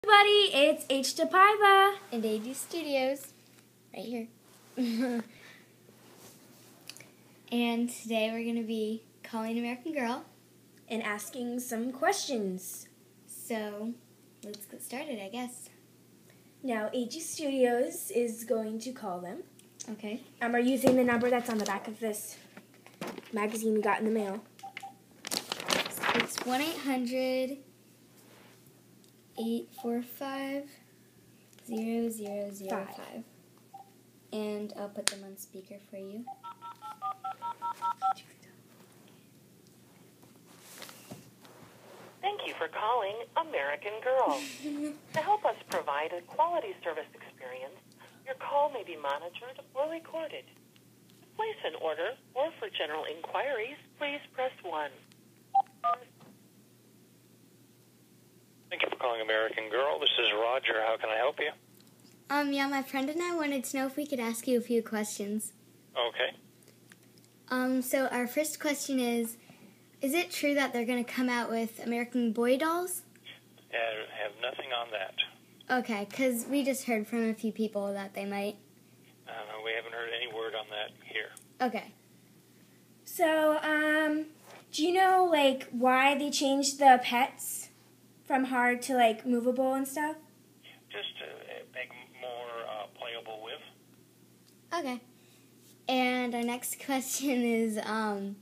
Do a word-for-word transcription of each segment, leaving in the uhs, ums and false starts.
Everybody, it's H to Piva and A G Studios, right here. And today we're going to be calling American Girl and asking some questions. So let's get started, I guess. Now, A G Studios is going to call them. Okay. And we're using the number that's on the back of this magazine we got in the mail. So it's one eight hundred, eight four five, zero zero zero five. And I'll put them on speaker for you. Thank you for calling American Girl. To help us provide a quality service experience, your call may be monitored or recorded. To place an order or for general inquiries, please press one. Thank you for calling American Girl. This is Roger. How can I help you? Um, yeah, my friend and I wanted to know if we could ask you a few questions. Okay. Um, so our first question is, is it true that they're going to come out with American Boy dolls? I have nothing on that. Okay, because we just heard from a few people that they might. Uh, we haven't heard any word on that here. Okay. So, um, do you know, like, why they changed the pets from hard to, like, movable and stuff? Just to uh, make more uh, playable with. Okay. And our next question is, um,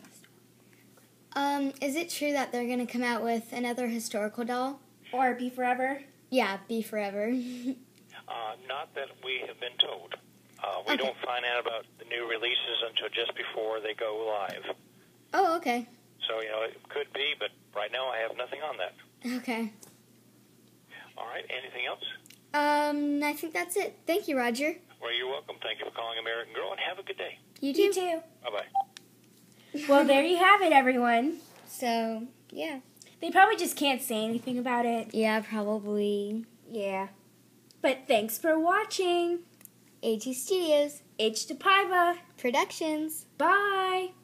um, is it true that they're going to come out with another historical doll? Or Be Forever? Yeah, Be Forever. uh, not that we have been told. Uh, we Okay. don't find out about the new releases until just before they go live. Oh, okay. So, you know, it could be, but right now I have nothing on that. Okay. All right, anything else? Um, I think that's it. Thank you, Roger. Well, you're welcome. Thank you for calling American Girl, and have a good day. You too. You too. Bye-bye. Well, there you have it, everyone. So, yeah. They probably just can't say anything about it. Yeah, probably. Yeah. But thanks for watching. A G Studios H to Piva Productions. Bye.